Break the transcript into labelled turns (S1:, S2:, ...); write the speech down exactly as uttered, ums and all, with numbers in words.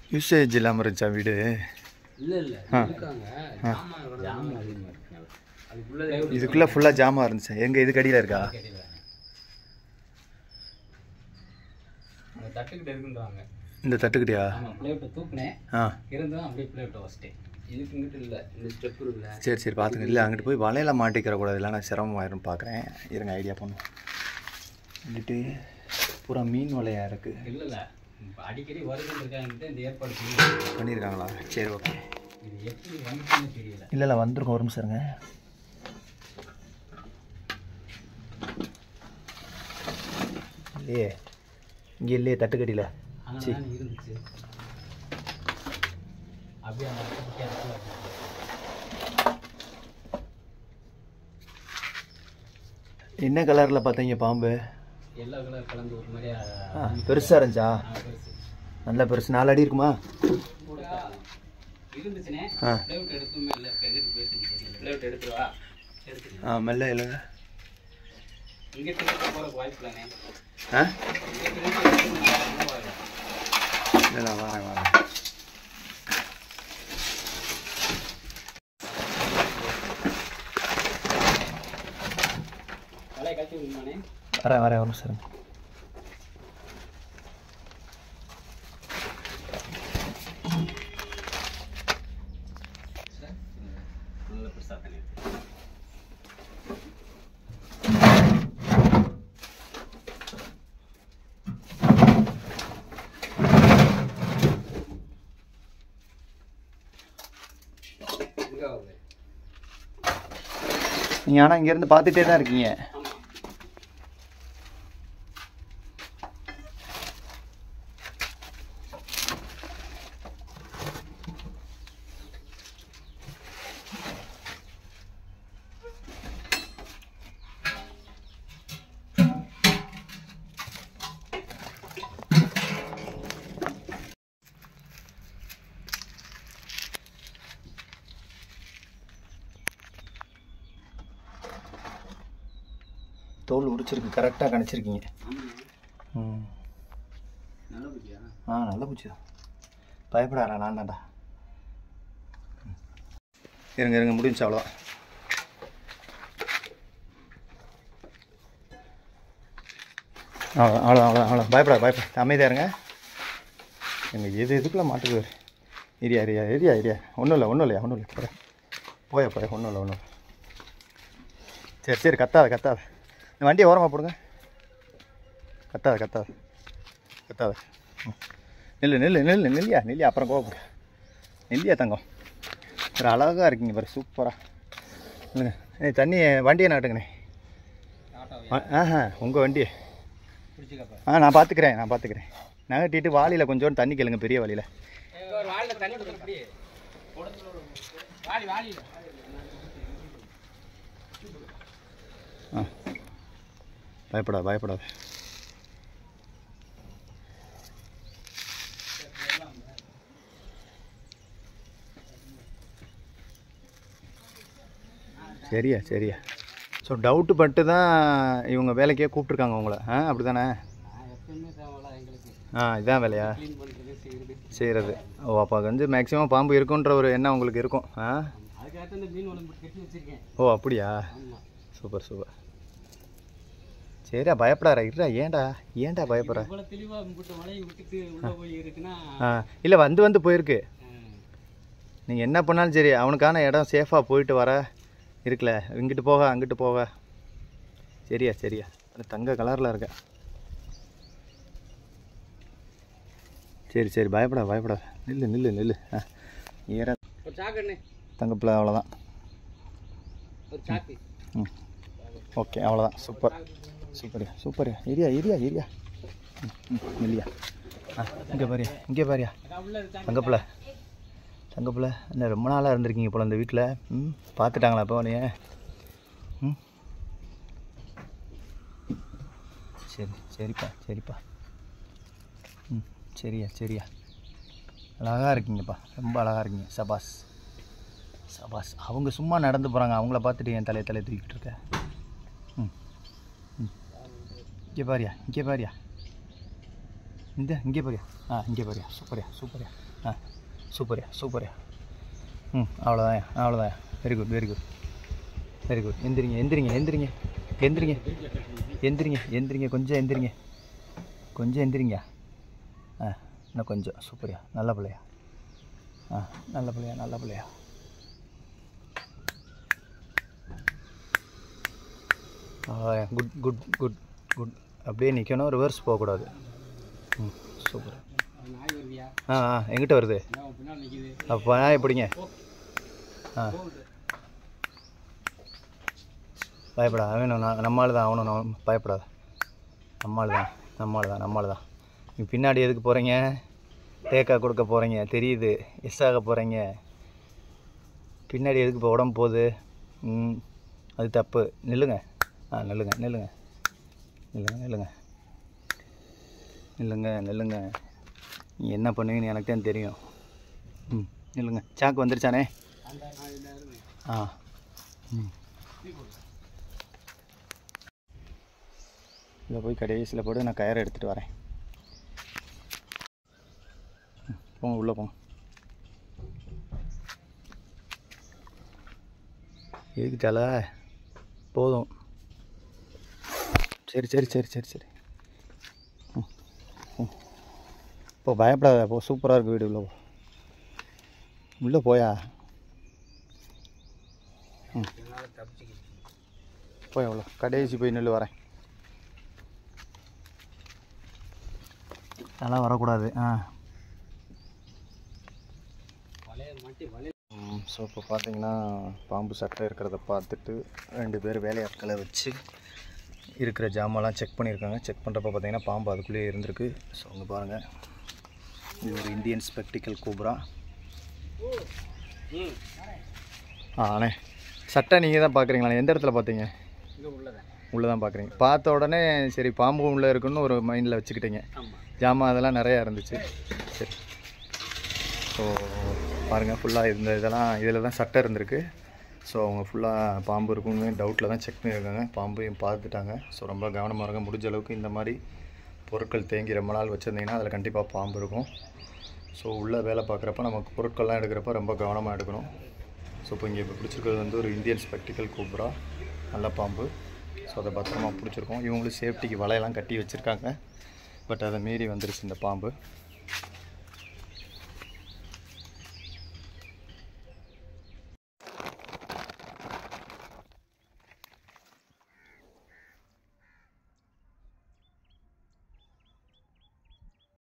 S1: Usage இல்லாமல் இருந்துச்சா வீடு?
S2: இல்லை இல்லை
S1: இதுக்குள்ளே ஃபுல்லாக ஜாமாக இருந்துச்சா? எங்கே இதுக்கு அடியில் இருக்கா?
S2: தட்டுக்கிட்ட இருக்குன்றாங்க.
S1: இந்த தட்டுக்கிட்டியா?
S2: பிளேட்டை தூக்குனேன்.
S1: ஆ
S2: இருந்தால் அப்படியே பிளேட்டை வச்சிட்டேன். இதுக்கு இங்கிட்டு இல்லை, இந்த ஸ்டெப் இல்லை.
S1: சரி சரி பார்த்துங்க. இல்லை அங்கிட்டு போய் வலையில் மாட்டிக்கிற கூடாது, இல்லைனா சிரமமாயிரும் பார்க்குறேன். இருங்க ஐடியா பண்ணும். வந்துட்டு பூரா மீன் வலையாக இருக்குது.
S2: இல்லை இல்லை அடிக்கடி வருதுன்றிருக்காங்க. இந்த ஏற்பாடு
S1: பண்ணியிருக்காங்களா? சரி ஓகே.
S2: இது எப்படி வந்துச்சுன்னு தெரியல.
S1: இல்லை இல்லை வந்துருக்கோம், ஒரு நிமிஷம் இருங்க. இல்லையே, இங்கே இல்லையே தட்டுக்கடியில். சரி
S2: இருந்துச்சு அப்படியே.
S1: என்ன கலரில் பார்த்தீங்க பாம்பு?
S2: எல்லோ கலர் கலந்து ஒரு மாதிரியா
S1: பெருசாக இருந்துச்சா? நல்லா பெருசு, நாலு அடி இருக்குமா?
S2: இருந்துச்சுனே.
S1: ஆ
S2: பிளேட் எடுத்துமே இல்லை, எங்கிட்டு போயிட்டு பிளேட் எடுத்துவா எடுத்து.
S1: ஆ மெல்ல இல்லைங்க.
S2: இங்கே திருப்பி போகிற வாய்ப்பு இல்லைண்ணே.
S1: ஆ இல்லை வரேன் வரேன்.
S2: வலையை கட்டி விடுமாண்ணே.
S1: வரேன் வரேன் ஒரு நிமிஷம்.
S2: நல்ல பெருசாக தானே.
S1: நீங்கள் ஆனால் இங்கேருந்து பார்த்துட்டே தான் இருக்கீங்க. தோல் உடிச்சிருக்கு, கரெக்டாக கணிச்சிருக்கீங்க. ம்
S2: நல்ல பூச்சியா?
S1: ஆ நல்ல பூச்சி தான், பயப்படாரா? நான் தான்டா. இருங்க இருங்க முடிஞ்சு அவ்வளோதான். அவ்வளோ அவ்வளோ அவ்வளோ அவ்வளோ பயப்படா பயப்பட அமைதியாக இருங்க. எங்கள் எது எதுக்குள்ளே மாட்டுக்கு ஏரியா ஏரியா ஏரியா ஏரியா ஒன்றும் இல்லை ஒன்றும் இல்லையா ஒன்றும் இல்லை போய போய போய ஒன்றும் இல்லை ஒன்றும் இல்லை. சரி சரி கத்தாத கத்தாத. இந்த வண்டியை ஓரமாக போடுங்க. கத்தாத கத்தாத கத்தாத. நெல்லு நெல்லு நெல்லு நெல்லியா நெல்லியா அப்புறம் கோவப்படு. நெல்லியா தங்கம் ஒரு அழகாக இருக்கீங்க பாரு, சூப்பராக. இல்லைங்க ஏ தண்ணி வண்டியை நாட்டுங்கண்ணே. ஆஹா உங்கள் வண்டியை. ஆ நான் பார்த்துக்கிறேன் நான் பார்த்துக்கிறேன். நகட்டிட்டு வாளியில் கொஞ்சோண்டு தண்ணி கேளுங்க, பெரிய வாளியில். ஆ பயப்படாத பயப்படாத. சரியா சரியா. ஸோ டவுட்டு பட்டு தான் இவங்க வேலைக்கே கூப்பிட்ருக்காங்க உங்களை. ஆ அப்படி தானே? ஆ இதான் வேலையா செய்கிறது? ஓ அப்போ வந்து மேக்ஸிமம் பாம்பு இருக்குன்ற ஒரு எண்ணம் உங்களுக்கு இருக்கும். ஆ ஓ அப்படியா? Super super. சரிடா பயப்படாரா இருடா. ஏன்டா ஏன்டா பயப்படுற? ஆ இல்லை வந்து வந்து போயிருக்கு. நீங்கள் என்ன பண்ணாலும் சரி அவனுக்கான இடம் சேஃபாக போயிட்டு வர இருக்குல்ல, இங்கிட்டு போக அங்கிட்டு போக. சரியா சரியா. தங்க கலரில் இருக்க. சரி சரி பயப்படா பயப்படா. நில்லு நில்லு நில்லு. ஆ ஏற தங்கப்பிள்ளை அவ்வளோதான். ம் ஓகே அவ்வளோதான். சூப்பர் சூப்பரியா சூப்பரியா. Area area area. ம் ம் இல்லையா? ஆ இங்கே பாரியா இங்கே பாரியா தங்கப்பிள்ளை தங்கப்பிள்ளை. என்ன ரொம்ப நாளாக இருந்திருக்கீங்க போல இந்த வீட்டில். ம் பார்த்துட்டாங்களா இப்போ நீ? ம் சரி சரிப்பா சரிப்பா. ம் சரியா சரியா. அழகாக இருக்கீங்கப்பா, ரொம்ப அழகாக இருக்கீங்க. சபாஸ் சபாஸ். அவங்க சும்மா நடந்து போகிறாங்க, அவங்கள பார்த்துட்டு என் தலையை தலையை தூக்கிட்டு இருக்க. ம் ம் இங்கே பாரியா இங்கே பாரியா. இந்த இங்கே பாரியா. ஆ இங்கே பாரியா. சூப்பரியா சூப்பரியா ஆ சூப்பர்யா சூப்பர்யா. ம் அவ்வளோதான் அவ்வளோதான். Very good very good very good. எந்திரிங்க எந்திரிங்க எந்திரிங்க எந்திரிங்க எந்திரிங்க எந்திரிங்க கொஞ்சம் எந்திரிங்க கொஞ்சம் எந்திரிங்க. ஆ இன்னும் கொஞ்சம். சூப்பர்யா. நல்ல பிள்ளையா. ஆ நல்ல பிள்ளையா நல்ல பிள்ளையா. Good good good good. அப்படியே நிற்கணும், ரிவர்ஸ் போகக்கூடாது. ம் சூப்பர். ஆ ஆ எங்கிட்ட வருது அப்போ நான் எப்படிங்க? ஆ பயப்படா வேணும். நான் நம்மளால் தான் ஆகணும். நான் பயப்படாத. நம்மளால் தான் நம்மளால் தான் நம்மளால் தான். நீ பின்னாடி எதுக்கு போகிறீங்க? டேக்கா கொடுக்க போகிறீங்க தெரியுது. எஸ் ஆக போகிறீங்க. பின்னாடி எதுக்கு இப்போ உடம்பு போகுது? ம் அது தப்பு. நில்லுங்க. ஆ நில்லுங்க நில்லுங்க நில்லுங்க நில்லுங்க நில்லுங்க நில்லுங்க. நீ என்ன பண்ணுவீங்கன்னு எனக்கு தான் தெரியும். ம் நில்லுங்க. சாக்கு வந்துருச்சானே? ஆ ம் இதில் போய் கடைசியில் போட்டு நான் கயரை எடுத்துகிட்டு வரேன். போங்க உள்ளே போங்க. எதுக்கு தலை? போதும். சரி சரி சரி சரி சரி. ம் ம் இப்போ பயப்படாத. போ. சூப்பராக இருக்குது வீடு. உள்ளே போ. உள்ளே போயா. ம் போய் அவ்வளோ கடைசி போய் நெல் வரேன். அதெல்லாம் வரக்கூடாது. ஆ ஸோ இப்போ பார்த்தீங்கன்னா பாம்பு சட்டை இருக்கிறத பார்த்துட்டு ரெண்டு பேர் வேலையாட்களை வச்சு இருக்கிற ஜாமான்லாம் செக் பண்ணியிருக்காங்க. செக் பண்ணுறப்ப பார்த்தீங்கன்னா பாம்பு அதுக்குள்ளேயே இருந்திருக்கு. ஸோ அங்கே பாருங்கள், இது ஒரு இந்தியன் ஸ்பெக்டிக்கல் கோப்ரா. ஆ அண்ணே சட்டை நீங்கள் தான் பார்க்குறீங்களா? எந்த இடத்துல பார்த்தீங்க? உள்ளே தான் பார்க்குறீங்க. பார்த்த உடனே சரி பாம்பு உள்ளே இருக்குன்னு ஒரு மைண்டில் வச்சுக்கிட்டீங்க. ஜாமான் அதெல்லாம் நிறையா இருந்துச்சு. சரி. ஸோ பாருங்கள், ஃபுல்லாக இந்த இதெல்லாம் இதில் தான் சட்டை இருந்திருக்கு. ஸோ அவங்க ஃபுல்லாக பாம்பு இருக்குன்னு டவுட்டில் தான் செக் பண்ணியிருக்காங்க. பாம்பையும் பார்த்துட்டாங்க. ஸோ ரொம்ப கவனமாக இருங்க. முடிஞ்ச அளவுக்கு இந்த மாதிரி பொருட்கள் தேங்கி ரொம்ப நாள் வச்சுருந்தீங்கன்னா அதில் கண்டிப்பாக பாம்பு இருக்கும். ஸோ உள்ளே வேலை பார்க்குறப்ப நமக்கு பொருட்கள்லாம் எடுக்கிறப்ப ரொம்ப கவனமாக எடுக்கணும். ஸோ இப்போ இங்கே இப்போ பிடிச்சிருக்கிறது வந்து ஒரு இந்தியன் ஸ்பெக்டிக்கல் கோப்ரா, நல்ல பாம்பு. ஸோ அதை பத்திரமா பிடிச்சிருக்கோம். இவங்களும் சேஃப்டிக்கு வலையெல்லாம் கட்டி வச்சுருக்காங்க. பட் அதை மீறி வந்துருச்சு இந்த பாம்பு.